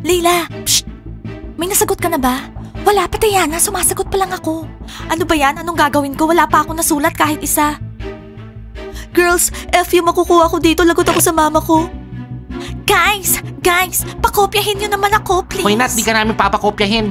Leila, psst! May nasagot ka na ba? Wala pa, Diana. Sumasagot pa lang ako. Ano ba yan? Anong gagawin ko? Wala pa ako nasulat kahit isa. Girls, F yung makukuha ko dito. Lagot ako sa mama ko. Guys! Pakopyahin nyo naman ako, please. Hoy Nat, di ka namin papakopyahin.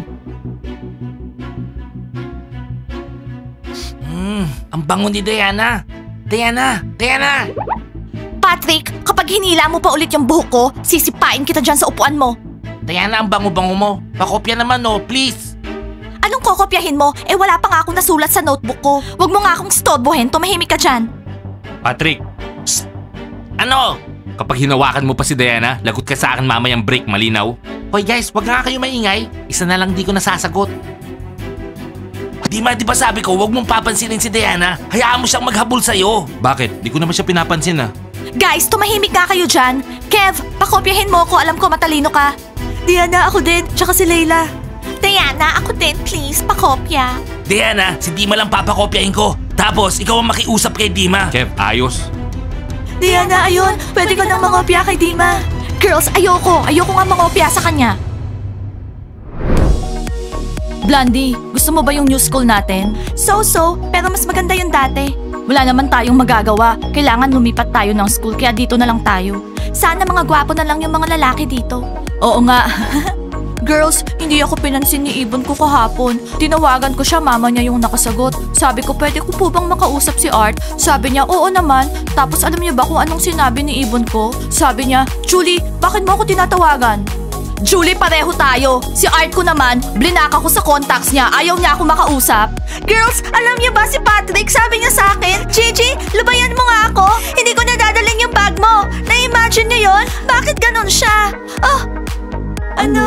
Ang bango ni Diana. Diana! Patrick, kapag hinila mo pa ulit yung buhok ko, sisipain kita dyan sa upuan mo. Diana, ang bango-bango mo. Pakopya naman no, please. Anong kokopyahin mo? Wala pa nga akong nasulat sa notebook ko. Huwag mo nga akong istorbohin. Tumahimik ka dyan. Patrick, psst. Ano? Kapag hinawakan mo pa si Diana, lagot ka sa akin mamayang break, malinaw? Hoy guys, wag nga kayo maingay. Isa na lang di ko nasasagot. Di ba sabi ko, wag mong papansinin si Diana. Hayaan mo siyang maghabol sa'yo. Bakit? Di ko naman siya pinapansin ah. Guys, tumahimik nga kayo dyan. Kev, pakopyahin mo ako. Alam ko matalino ka. Diana, ako din. Tsaka si Leila. Diana, ako din. Please, pakopya. Diana, si Dima lang papakopyahin ko. Tapos, ikaw ang makiusap kay Dima. Kev, ayos. Diana, ayun. Pwede ka nang mangopya kay Dima. Girls, ayoko. Ayoko nga mangopya sa kanya. Blondie, gusto mo ba yung new school natin? So, pero mas maganda yung dati. Wala naman tayong magagawa. Kailangan lumipat tayo ng school, kaya dito na lang tayo. Sana mga gwapo na lang yung mga lalaki dito. Oo nga. Girls, hindi ako pinansin ni Ibon ko kahapon. Tinawagan ko siya, mama niya yung nakasagot. Sabi ko, pwede ko po bang makausap si Art? Sabi niya, oo naman. Tapos alam niyo ba kung anong sinabi ni Ibon ko? Sabi niya, Julie, bakit mo ako tinatawagan? Julie, pareho tayo. Si Art ko naman, blinaka ko sa contacts niya. Ayaw niya ako makausap. Girls, alam niyo ba si Patrick? Sabi niya sa akin, Gigi, lubayan mo nga ako. Hindi ko nadadaling yung bag mo. Na-imagine niyo yon? Bakit ganon siya? Ano?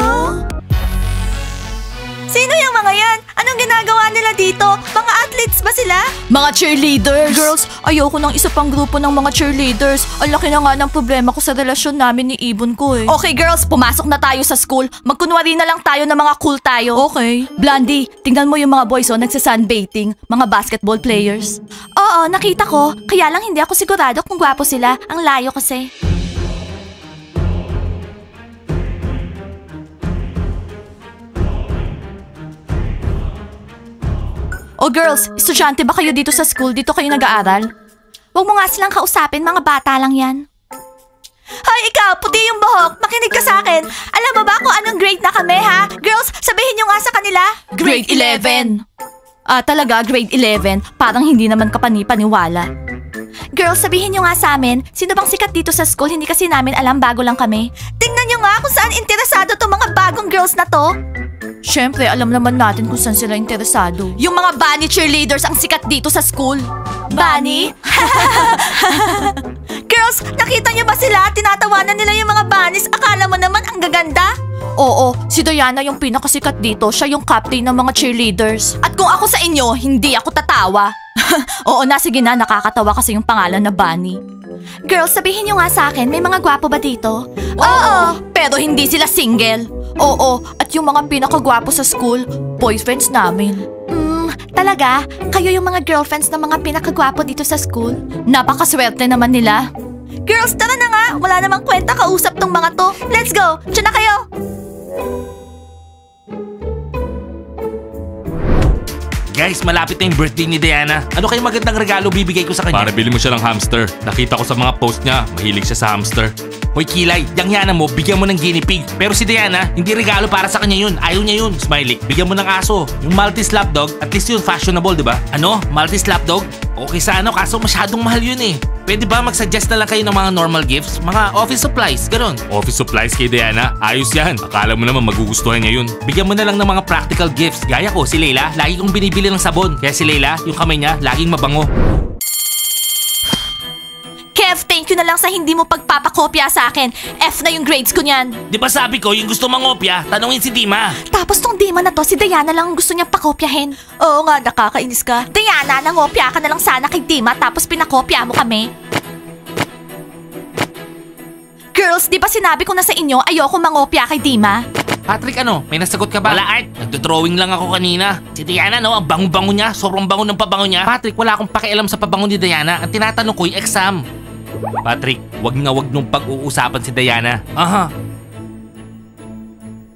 Sino yung mga yan? Anong ginagawa nila dito? Mga athletes ba sila? Mga cheerleaders. Girls, ayoko ng isa pang grupo ng mga cheerleaders. Ang laki na nga ng problema ko sa relasyon namin ni Ibon ko eh. Okay girls, pumasok na tayo sa school. Magkunwari na lang tayo na mga cool tayo. Okay. Blondie, tingnan mo yung mga boys nagsa-sunbathing. Mga basketball players. Oo, nakita ko. Kaya lang hindi ako sigurado kung gwapo sila. Ang layo kasi. Oh girls, estudyante ba kayo dito sa school? Dito kayo nag-aaral? Huwag mo nga silang kausapin, mga bata lang yan. Hoy, ikaw, puti yung buhok. Makinig ka sa akin. Alam mo ba kung anong grade na kami, ha? Girls, sabihin nyo nga sa kanila. Grade 11. Talaga, grade 11. Parang hindi naman kapani-paniwala. Girls, sabihin nyo nga sa amin, sino bang sikat dito sa school? Hindi kasi namin alam, bago lang kami. Tingnan nyo nga kung saan interesado tong mga bagong girls na to. Siyempre, alam naman natin kung saan sila interesado. Yung mga bunny cheerleaders ang sikat dito sa school. Bunny? Girls, nakita niyo ba sila? Tinatawanan nila yung mga bunnies. Akala mo naman ang gaganda? Oo, si Diana yung pinakasikat dito. Siya yung captain ng mga cheerleaders. At kung ako sa inyo, hindi ako tatawa. Oo na, sige na. Nakakatawa kasi yung pangalan na Bunny. Girls, sabihin nyo nga sa akin, may mga gwapo ba dito? Oo, pero hindi sila single. Oo, at yung mga pinakagwapo sa school, boyfriends namin. Talaga? Kayo yung mga girlfriends ng mga pinakagwapo dito sa school? Napakaswerte naman nila. Girls, tara na nga! Wala namang kwenta kausap tong mga to. Let's go! Diyan na kayo! Guys, malapit na yung birthday ni Diana. Ano kayong magandang regalo bibigay ko sa kanya? Para bili mo siya ng hamster. Nakita ko sa mga post niya, mahilig siya sa hamster. Hoy Kilay, yang yana mo, bigyan mo ng guinea pig. Pero si Diana, hindi regalo para sa kanya yun. Ayaw niya yun. Smiley, bigyan mo ng aso. Yung Maltese lapdog, at least yun fashionable, di ba? Ano? Maltese lapdog? Okay sa ano, kaso masyadong mahal yun eh. Pwede ba mag-suggest na lang kayo ng mga normal gifts? Mga office supplies, gano'n. Office supplies kay Diana? Ayos yan. Akala mo naman magugustuhan niya yun. Bigyan mo na lang ng mga practical gifts. Gaya ko, si Leila, lagi kong binibili ng sabon. Kaya si Leila, yung kamay niya, laging mabango. Kev, thank you na lang sa hindi mo pagpapakopya sa akin. F na yung grades ko niyan. Di ba sabi ko, yung gusto mangopya, tanungin si Dima. Tapos tong Dima na to, si Diana lang ang gusto niyang pakopyahin. Oo nga, nakakainis ka. Diana, nangopya ka na lang sana kay Dima tapos pinakopya mo kami. Girls, di ba sinabi ko na sa inyo, ayoko mangopya kay Dima? Patrick, ano? May nasagot ka ba? Wala, Art. Nagdodrawing lang ako kanina. Si Diana, no? Ang bango-bango niya. Sobrang bango ng pabango niya. Patrick, wala akong pakialam sa pabango ni Diana. Ang tinatanong ko yung exam. Patrick, wag nung pag-uusapan si Diana. Aha.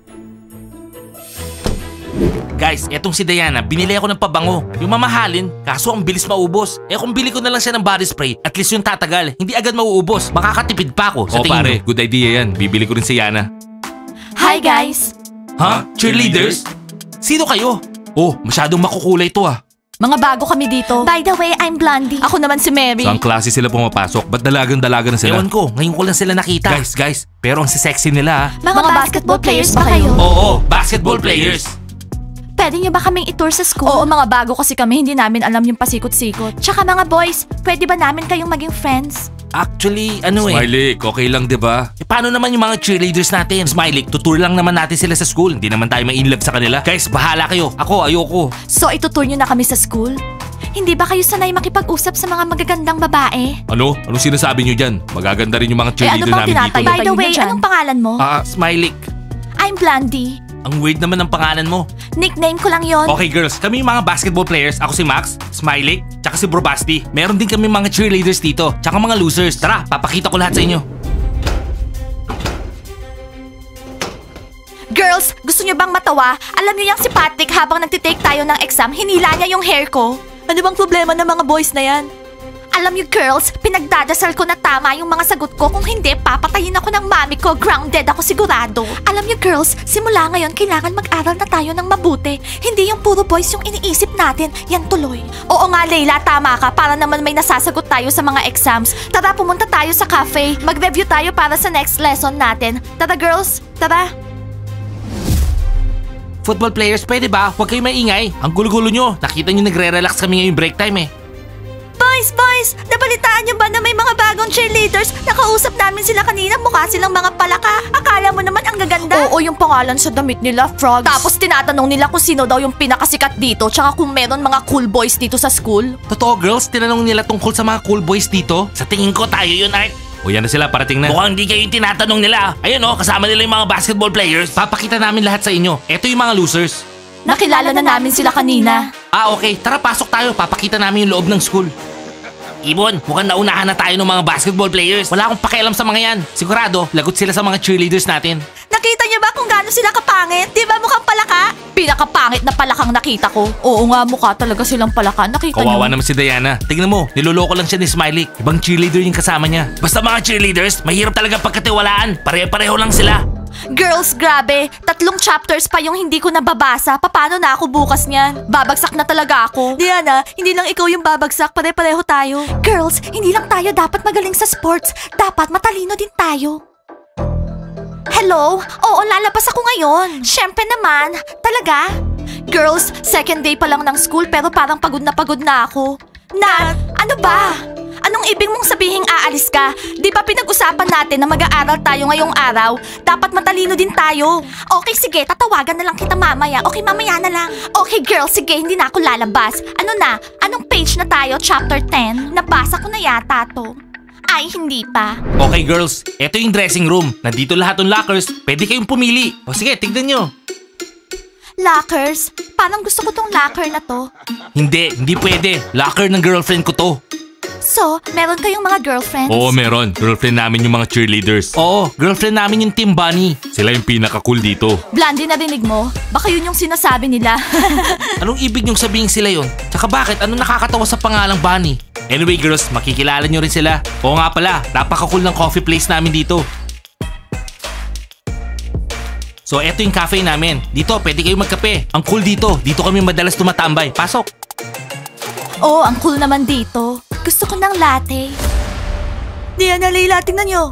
Guys, etong si Diana, binili ako ng pabango. Yung mamahalin, kaso ang bilis maubos. Kung bili ko na lang siya ng body spray, at least yung tatagal. Hindi agad mauubos. Makakatipid pa ako sa tingin pare, mo. good idea yan. Bibili ko rin si Yana. Hi guys! Ha? Cheerleaders? Sino kayo? Oh, masyadong makukulay to ah. Mga bago kami dito. By the way, I'm Blondie. Ako naman si Mary. Saan klase sila pumapasok? Ba't dalagang-dalaga na sila? Ewan ko, ngayon ko lang sila nakita. Guys, pero ang sexy nila ah. Mga basketball players ba kayo? Oo, basketball players. Pwede nyo ba kaming itour sa school? Oo, mga bago kasi kami, hindi namin alam yung pasikot-sikot. Tsaka mga boys, pwede ba namin kayong maging friends? Actually, Smiley, okay lang diba? paano naman yung mga cheerleaders natin? Smiley, tutur lang naman natin sila sa school. Hindi naman tayo ma-inlove sa kanila. Guys, bahala kayo. Ako, ayoko. So, itutour nyo na kami sa school? Hindi ba kayo sanay makipag-usap sa mga magagandang babae? Ano? Anong sinasabi nyo dyan? Magaganda rin yung mga Ano cheerleader bang namin dito. tinatayo? By the way, anong pangalan mo? Smiley. I'm Blondie. Ang weird naman ng pangalan mo. Nickname ko lang yon. Okay girls, kami yung mga basketball players. Ako si Max, Smiley, tsaka si Bro Basti. Meron din kami mga cheerleaders dito, tsaka mga losers. Tara, papakita ko lahat sa inyo. Girls, gusto nyo bang matawa? Alam nyo yung si Patrick habang nagtitake tayo ng exam, hinila niya yung hair ko. Ano bang problema ng mga boys na yan? Alam nyo girls, pinagdadasal ko na tama yung mga sagot ko. Kung hindi, papatayin ako ng mami ko. Grounded ako sigurado. Alam nyo girls, simula ngayon kailangan mag-aral na tayo ng mabuti. Hindi yung puro boys yung iniisip natin. Yan tuloy. Oo nga Leila, tama ka. Para naman may nasasagot tayo sa mga exams. Tara, pumunta tayo sa cafe. Mag-review tayo para sa next lesson natin. Tara girls, tara. Football players, pwede ba? Huwag kayo maingay. Ang gulo-gulo nyo. Nakita nyo nagre-relax kami ngayong break time eh. Boys! Nabalitaan niyo ba na may mga bagong cheerleaders? Nakausap namin sila kanina, mukha silang mga palaka. Akala mo naman ang gaganda. Oo, yung pangalan sa damit nila, Frogs. Tapos tinatanong nila kung sino daw yung pinakasikat dito, tsaka kung meron mga cool boys dito sa school. Totoo girls, tinanong nila tungkol sa mga cool boys dito. Sa tingin ko tayo yun, Art. O yan na sila, parating na. Mukhang hindi kayo yung tinatanong nila. Ayun oh, kasama nila yung mga basketball players. Papakita namin lahat sa inyo. Eto yung mga losers. Nakilala na namin sila kanina. Okay. Tara, pasok tayo. Papakita namin yung loob ng school. Ibon, mukhang naunahan na tayo ng mga basketball players. Wala akong pakialam sa mga yan. Sigurado, lagot sila sa mga cheerleaders natin. Nakita niyo ba kung gaano sila kapangit? Di ba mukhang palaka? Pinakapangit na palakang nakita ko. Oo nga, mukha talaga silang palaka. Nakita niyo? Kawawa naman si Diana. Tignan mo, niloloko lang siya ni Smiley. Ibang cheerleader yung kasama niya. Basta mga cheerleaders, mahirap talaga pagkatiwalaan. Pare-pareho lang sila. Girls, grabe. 3 chapters pa yung hindi ko nababasa. Paano na ako bukas niyan? Babagsak na talaga ako. Diana, hindi lang ikaw yung babagsak. Pare-pareho tayo. Girls, hindi lang tayo dapat magaling sa sports. Dapat matalino din tayo. Hello? Oo, lalabas ako ngayon. Siyempre naman. Talaga? Girls, second day pa lang ng school pero parang pagod na ako. Nat, ano ba? Anong ibig mong sabihing aalis ka? Di ba pinag-usapan natin na mag-aaral tayo ngayong araw? Dapat matalino din tayo. Okay, sige, tatawagan na lang kita mamaya. Okay, mamaya na lang. Okay, girl, sige, hindi na ako lalabas. Ano na? Anong page na tayo? Chapter 10? Nabasa ko na yata to. Ay, hindi pa. Okay girls, eto yung dressing room. Nandito lahat ng lockers. Pwede kayong pumili. O sige, tignan nyo. Lockers? Parang gusto ko tong locker na to. Hindi pwede. Locker ng girlfriend ko to. So, meron kayong mga girlfriends? Oo, meron. Girlfriend namin yung mga cheerleaders. Oo, girlfriend namin yung Team Bunny. Sila yung pinaka-cool dito. Blondie, narinig mo? Baka yun yung sinasabi nila. Anong ibig nyong sabihin sila yun? Tsaka bakit? Anong nakakatawa sa pangalang Bunny? Anyway girls, makikilala nyo rin sila. Oo nga pala, napaka-cool ng coffee place namin dito. So eto yung cafe namin. Dito, pwede kayong magkape. Ang cool dito. Dito kami madalas tumatambay. Pasok. Oh, ang cool naman dito. Gusto ko ng latte. Diana, Leila, tingnan nyo.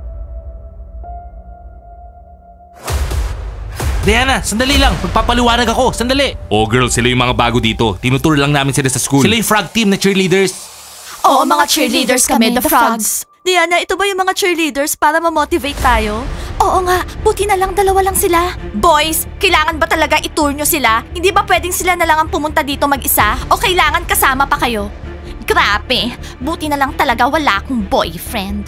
Diana, sandali lang. Magpapaliwanag ako. Sandali. Oh girls, sila yung mga bago dito. Tinutur lang namin sila sa school. Sila yung frog team na cheerleaders. Oo, mga cheerleaders kami, the frogs. Diana, ito ba yung mga cheerleaders para ma-motivate tayo? Oo nga, buti na lang 2 lang sila. Boys, kailangan ba talaga i-tour nyo sila? Hindi ba pwedeng sila na lang ang pumunta dito mag-isa? O kailangan kasama pa kayo? Grabe, buti na lang talaga wala akong boyfriend.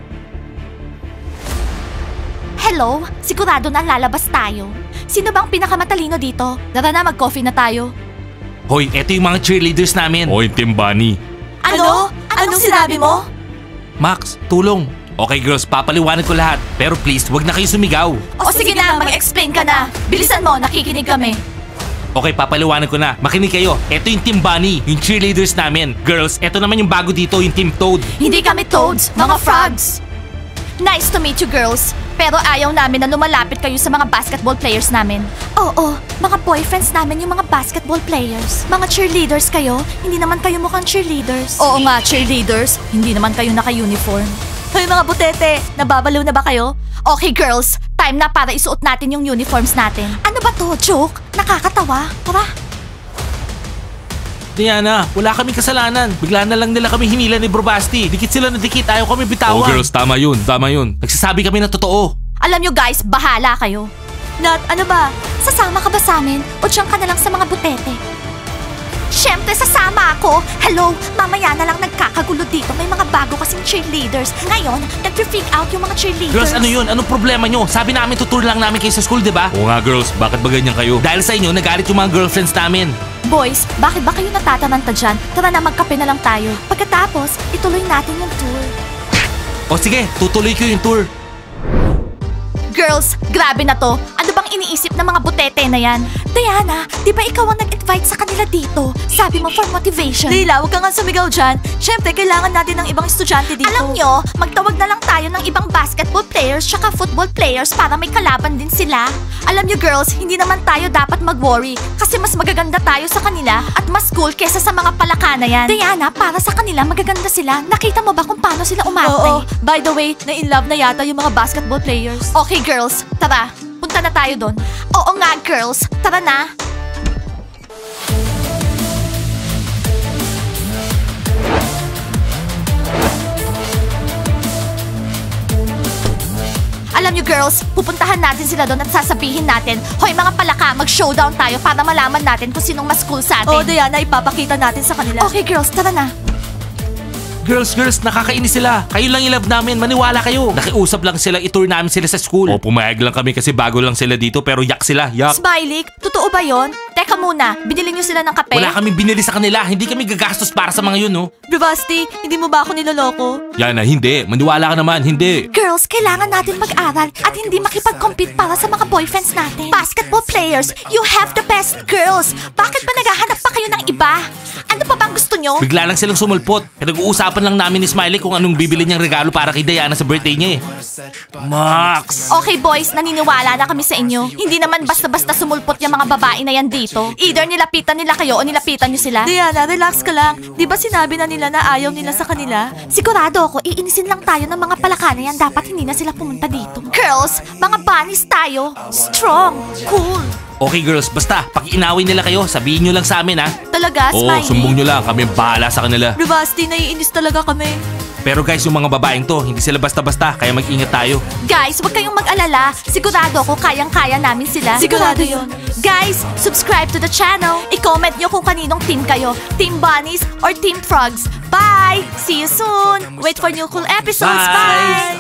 Hello, sigurado na lalabas tayo. Sino bang pinakamatalino dito? Tara na, mag-coffee na tayo. Hoy, eto yung mga cheerleaders namin. Oh, yung Team Bunny. Ano? Anong sinabi mo? Max, tulong. Okay girls, papaliwanag ko lahat. Pero please, wag na kayo sumigaw. O sige na, mag-explain ka na. Bilisan mo, nakikinig kami. Okay, papaliwanag ko na. Makinig kayo. Ito yung Team Bunny, yung cheerleaders namin. Girls, ito naman yung bago dito, yung Team Toad. Hindi kami toads, mga frogs. Nice to meet you, girls. Pero ayaw namin na lumalapit kayo sa mga basketball players namin. Oo, mga boyfriends namin yung mga basketball players. Mga cheerleaders kayo, hindi naman kayo mukhang cheerleaders. Oo nga, cheerleaders. Hindi naman kayo naka-uniform. Hoy mga butete, nababaliw na ba kayo? Okay girls, time na para isuot natin yung uniforms natin. Ano ba to, joke? Nakakatawa. Tara. Diana, wala kaming kasalanan. Bigla na lang nila kami hinila ni Bro Basti. Dikit sila na dikit, ayaw kami bitawan. Oh girls, tama yun. Nagsasabi kami na totoo. Alam nyo guys, bahala kayo. Nat, ano ba? Sasama ka ba sa amin o diyan ka na lang sa mga butete? Siyempre, sasama ako. Hello, mamaya na lang nagkakagulo dito. May mga bago kasing cheerleaders. Ngayon, nag-freak out yung mga cheerleaders. Girls, ano yun? Anong problema nyo? Sabi namin tutur lang namin kayo sa school, di ba? Oo nga girls, bakit ba ganyan kayo? Dahil sa inyo, nagalit yung mga girlfriends namin. Boys, bakit ba kayo natatamanta dyan? Tara na, magkape na lang tayo. Pagkatapos, ituloy natin yung tour. O sige, tutuloy ko yung tour. Girls, grabe na to. Ano bang iniisip ng mga butete na yan? Diana, di ba ikaw ang nag-invite sa kanila dito? Sabi mo for motivation. Leila, huwag ka nga sumigaw dyan. Siyempre, kailangan natin ng ibang estudyante dito. Alam nyo, magtawag na lang tayo ng ibang basketball players tsaka football players para may kalaban din sila. Alam nyo girls, hindi naman tayo dapat mag-worry kasi mas magaganda tayo sa kanila at mas cool kesa sa mga palaka na yan. Diana, para sa kanila magaganda sila. Nakita mo ba kung paano sila umarte? Oo, by the way, na-in love na yata yung mga basketball players. Okay girls, tara. Punta na tayo doon. Oo nga girls, tara na. Alam nyo girls, pupuntahan natin sila doon at sasabihin natin, hoy mga palaka, mag-showdown tayo para malaman natin kung sinong mas cool sa atin. Oo Diana, ipapakita natin sa kanila. Okay girls, tara na. Girls, nakakainis sila. Kayo lang i-love namin, maniwala kayo. Nakiusap lang sila, itour namin sila sa school. O pumayag lang kami kasi bago lang sila dito pero yak sila, yak. Smiley, totoo ba yon? Teka muna, binili nyo sila ng kape? Wala kami binili sa kanila, hindi kami gagastos para sa mga yun, no? Bravasti, hindi mo ba ako niloloko? Yana, hindi. Maniwala ka naman, hindi. Girls, kailangan natin mag-aral at hindi makipag-compete para sa mga boyfriends natin. Basketball players, you have the best girls. Bakit ba naghahanap pa kayo ng iba? Ano pa bang gusto nyo? Bigla lang silang sumulpot. Pinag-uusapan lang namin ni Smiley kung anong bibili niyang regalo para kay Diana sa birthday niya eh. Max! Okay boys, naniniwala na kami sa inyo. Hindi naman basta-basta sumulpot yung mga babae na yan dito. Either nilapitan nila kayo o nilapitan nyo sila. Diana, relax ka lang. Di ba sinabi na nila na ayaw nila sa kanila? Sigurado ako, iinisin lang tayo ng mga palaka na yan. Dapat hindi na sila pumunta dito. Girls, mga bunnies tayo. Strong, cool. Okay girls, basta pag-inaway nila kayo, sabihin nyo lang sa amin ha. Talaga, Oo, Smiley? sumbong nyo lang. Kami ang bahala sa kanila. Bravasti, naiinis talaga kami. Pero guys, yung mga babaeng to, hindi sila basta-basta, kaya mag-ingat tayo. Guys, huwag kayong mag-alala. Sigurado ako kayang-kaya namin sila. Sigurado yun. Guys, subscribe to the channel. I-comment nyo kung kaninong team kayo. Team Bunnies or Team Frogs. Bye! See you soon! Wait for new cool episodes. Bye!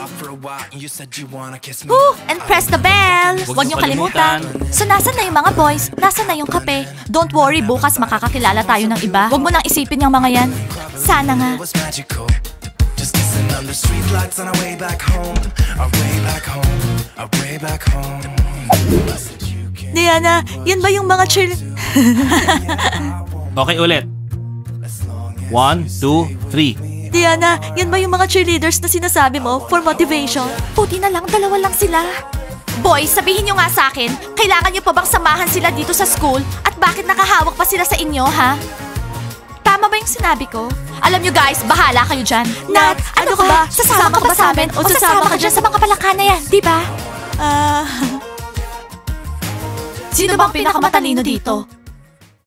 And press the bell. Huwag nyo kalimutan. So, nasan na yung mga boys? Nasan na yung kape? Don't worry, bukas makakakilala tayo ng iba. Huwag mo nang isipin yung mga yan. Sana nga. Just kissing on the street lights on our way back home. Our way back home. Our way back home. Diana, yan ba yung mga chill? Okay ulit. 1, 2, 3. Diana, yan ba yung mga cheerleaders na sinasabi mo for motivation? Puti na lang, dalawa lang sila. Boys, sabihin nyo nga sa akin, kailangan nyo pa bang samahan sila dito sa school? At bakit nakahawak pa sila sa inyo, ha? Tama ba yung sinabi ko? Alam nyo guys, bahala kayo dyan. Nat, ano ka ba? Sasama ka ba sa amin? O sasama ka dyan sa mga palaka na yan, di ba? Sino bang pinakamatalino dito?